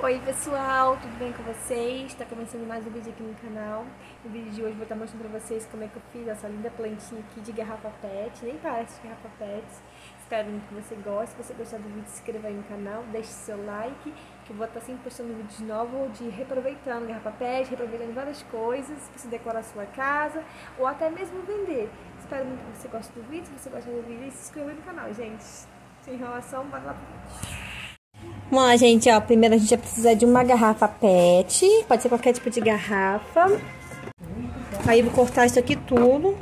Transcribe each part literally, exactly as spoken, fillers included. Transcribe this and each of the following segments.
Oi pessoal, tudo bem com vocês? Está começando mais um vídeo aqui no canal. No vídeo de hoje vou estar mostrando pra vocês como é que eu fiz essa linda plantinha aqui de garrafa pet. Nem parece de garrafa pet. Espero muito que você goste. Se você gostar do vídeo, se inscreva aí no canal, deixe seu like, que eu vou estar sempre postando vídeos novos de reaproveitando garrafa pet, reaproveitando várias coisas, para você decorar a sua casa ou até mesmo vender. Espero muito que você goste do vídeo. Se você gostar do vídeo, se inscreva aí no canal, gente. Sem enrolação, bora lá pro vídeo. Vamos lá, gente, ó, primeiro a gente vai precisar de uma garrafa pet, pode ser qualquer tipo de garrafa. Aí eu vou cortar isso aqui tudo.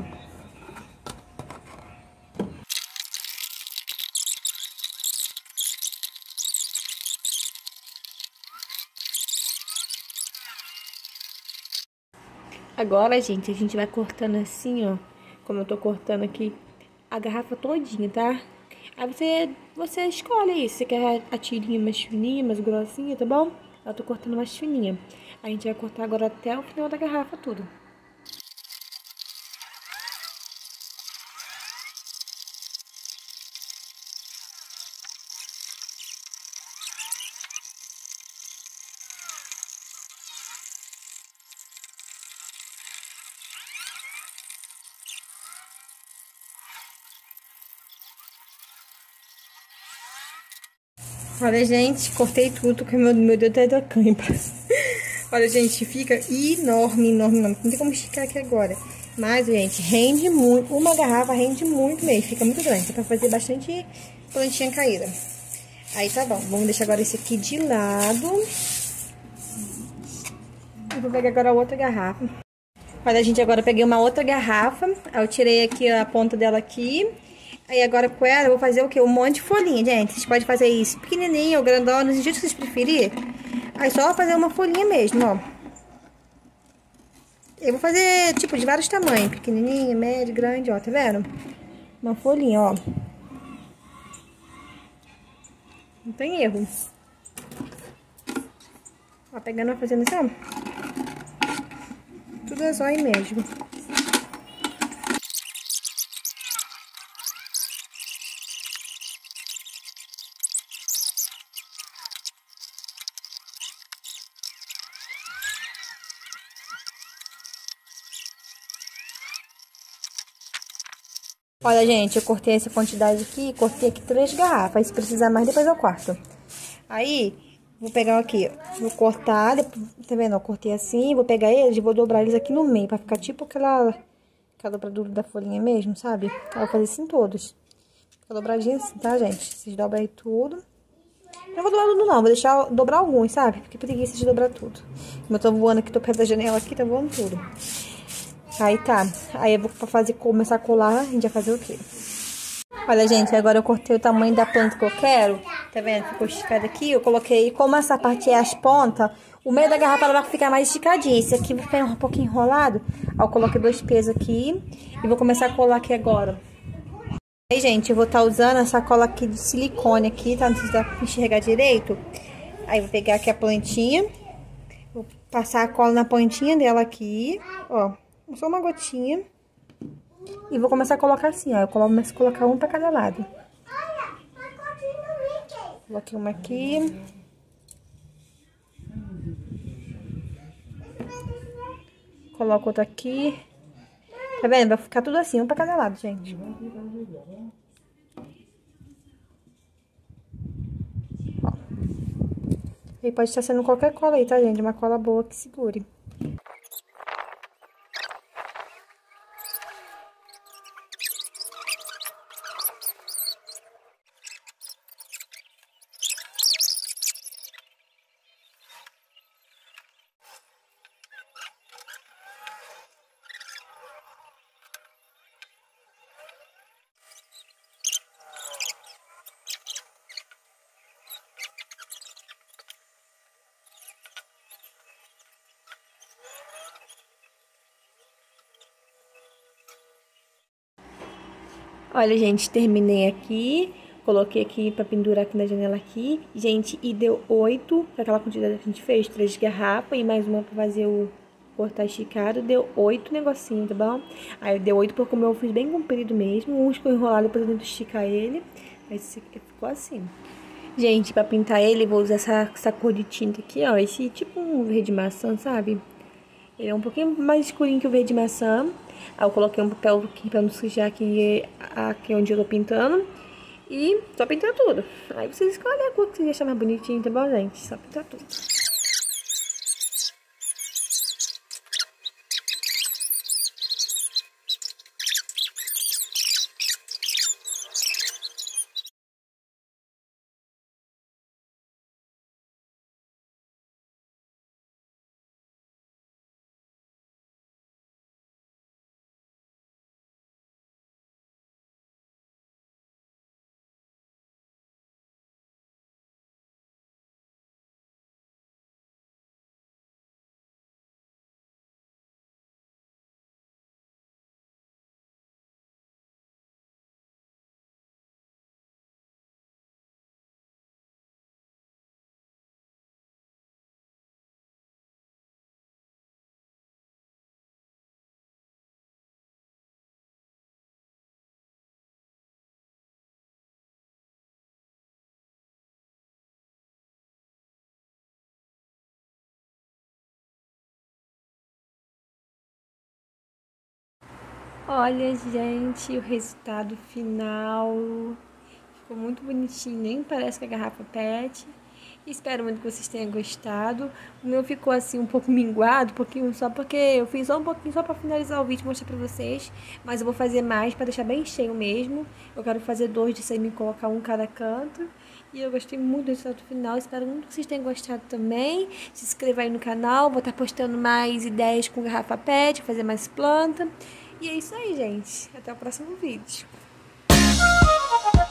Agora, gente, a gente vai cortando assim, ó, como eu tô cortando aqui, a garrafa todinha, tá? Aí você, você escolhe aí, se você quer a tirinha mais fininha, mais grossinha, tá bom? Eu tô cortando mais fininha. A gente vai cortar agora até o final da garrafa tudo. Olha, gente, cortei tudo, porque meu, meu dedo tá da cãibra. Olha, gente, fica enorme, enorme, enorme. Não tem como esticar aqui agora. Mas, gente, rende muito. Uma garrafa rende muito mesmo. Fica muito grande. É pra fazer bastante plantinha caída. Aí tá bom. Vamos deixar agora esse aqui de lado. E vou pegar agora a outra garrafa. Olha, gente, agora eu peguei uma outra garrafa. Aí eu tirei aqui a ponta dela aqui. Aí agora com ela eu vou fazer o quê? Um monte de folhinha, gente. Vocês podem fazer isso pequenininho ou grandona, do jeito que vocês preferirem. Aí só fazer uma folhinha mesmo, ó. Eu vou fazer, tipo, de vários tamanhos. Pequenininha, médio, grande, ó. Tá vendo? Uma folhinha, ó. Não tem erro. Ó, pegando e fazendo assim, ó. Tudo é zóio mesmo. Olha, gente, eu cortei essa quantidade aqui, cortei aqui três garrafas. Se precisar mais, depois eu corto. Aí, vou pegar aqui, vou cortar, tá vendo? Eu cortei assim, vou pegar eles e vou dobrar eles aqui no meio, pra ficar tipo aquela, aquela dobradura da folhinha mesmo, sabe? Aí eu vou fazer assim todos. Fica dobradinha assim, tá, gente? Vocês dobram aí tudo. Não vou dobrar tudo não, vou deixar dobrar alguns, sabe? Porque preguiça de dobrar tudo. Como eu tô voando aqui, tô perto da janela aqui, tá voando tudo. Aí tá, aí eu vou fazer, começar a colar, a gente vai fazer o quê? Olha, gente, agora eu cortei o tamanho da planta que eu quero, tá vendo? Ficou esticado aqui, eu coloquei, como essa parte é as pontas, o meio da garrafa ela vai ficar mais esticadinha, esse aqui vai ficar um pouquinho enrolado, aí eu coloquei dois pesos aqui e vou começar a colar aqui agora. Aí, gente, eu vou estar tá usando essa cola aqui de silicone aqui, tá? Não sei se dá pra enxergar direito. Aí, vou pegar aqui a plantinha, vou passar a cola na pontinha dela aqui, ó. Só uma gotinha. E vou começar a colocar assim, ó. Eu começo a colocar um pra cada lado. Coloquei uma aqui. Coloco outra aqui. Tá vendo? Vai ficar tudo assim, um pra cada lado, gente. Ó. E pode estar sendo qualquer cola aí, tá, gente? Uma cola boa que segure. Olha, gente, terminei aqui, coloquei aqui pra pendurar aqui na janela aqui, gente, e deu oito, aquela quantidade que a gente fez, três garrafas e mais uma pra fazer o cortar esticado, deu oito negocinhos, tá bom? Aí deu oito porque o meu eu fiz bem comprido mesmo, um ficou enrolado, depois eu tento esticar ele, aí ficou assim. Gente, pra pintar ele, vou usar essa, essa cor de tinta aqui, ó. Esse tipo um verde maçã, sabe? Ele é um pouquinho mais escurinho que o verde maçã. Aí eu coloquei um papel aqui pra não sujar aqui, aqui onde eu tô pintando. E só pintar tudo. Aí vocês escolhem a cor que vocês acharem mais bonitinho, tá bom, gente? Só pintar tudo. Olha, gente, o resultado final ficou muito bonitinho, nem parece que é garrafa pet. Espero muito que vocês tenham gostado. O meu ficou assim um pouco minguado, um pouquinho só porque eu fiz só um pouquinho só para finalizar o vídeo e mostrar para vocês. Mas eu vou fazer mais para deixar bem cheio mesmo. Eu quero fazer dois de cem e colocar um em cada canto. E eu gostei muito do resultado final. Espero muito que vocês tenham gostado também. Se inscreva aí no canal. Vou estar postando mais ideias com garrafa pet, fazer mais planta. E é isso aí, gente. Até o próximo vídeo.